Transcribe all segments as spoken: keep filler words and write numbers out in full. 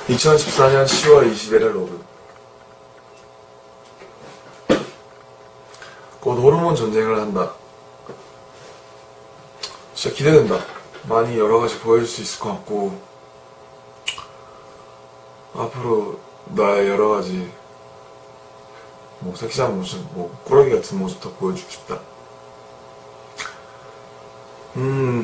이천십사 년 시월 이십일일 로그. 곧 호르몬 전쟁을 한다. 진짜 기대된다. 많이 여러가지 보여줄 수 있을 것 같고, 앞으로 나의 여러가지 뭐 섹시한 모습, 뭐 꾸러기 같은 모습 더 보여주고 싶다. 음,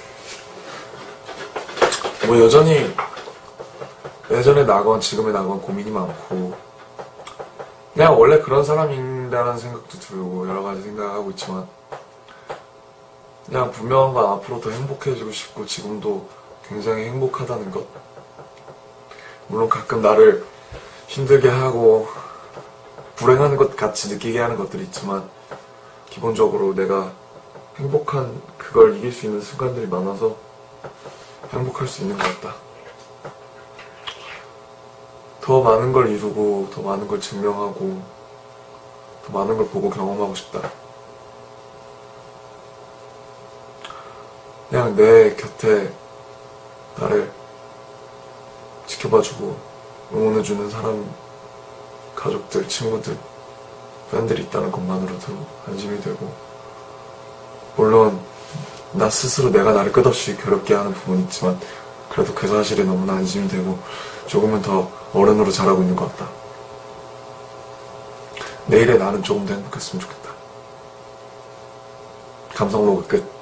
뭐 여전히 예전에 나건 지금의 나건 고민이 많고, 그냥 원래 그런 사람인다는 생각도 들고 여러가지 생각하고 있지만, 그냥 분명한 건 앞으로 더 행복해지고 싶고 지금도 굉장히 행복하다는 것. 물론 가끔 나를 힘들게 하고 불행한 것 같이 느끼게 하는 것들이 있지만, 기본적으로 내가 행복한 그걸 이길 수 있는 순간들이 많아서 행복할 수 있는 것 같다. 더 많은 걸 이루고 더 많은 걸 증명하고 더 많은 걸 보고 경험하고 싶다. 그냥 내 곁에 나를 지켜봐주고 응원해주는 사람, 가족들, 친구들, 팬들이 있다는 것만으로도 안심이 되고, 물론 나 스스로 내가 나를 끝없이 괴롭게 하는 부분이 있지만 그래도 그 사실이 너무나 안심이 되고 조금은 더 어른으로 자라고 있는 것 같다. 내일의 나는 조금 더 행복했으면 좋겠다. 감성 로그 끝.